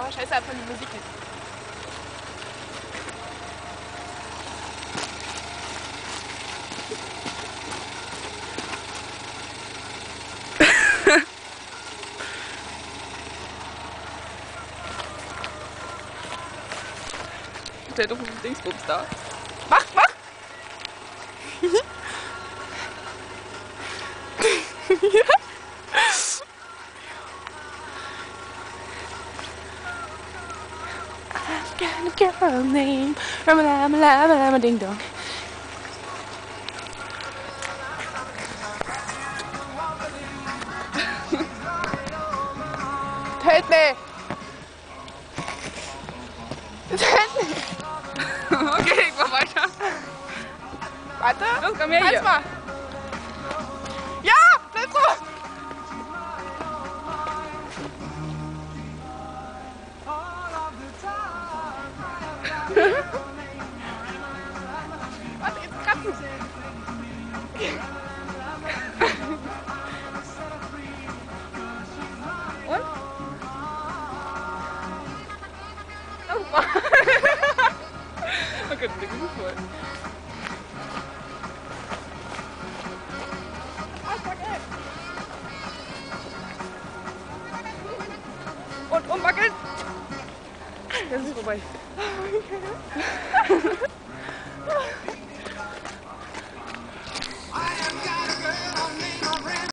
Oh, scheiße, einfach die Musik nicht. Der doofe Dingsbums da. Mach! I've got a girl named Ramalama Ding Dong. Hält mich! Das hält mich! Okay, ich mach weiter. Warte! Los, komm her hier! Mal. Ja! Bleib so! Warte, jetzt kratzen! Und? Oh Mann! Oh Gott, der ist voll. Und umwackeln! Das ist vorbei.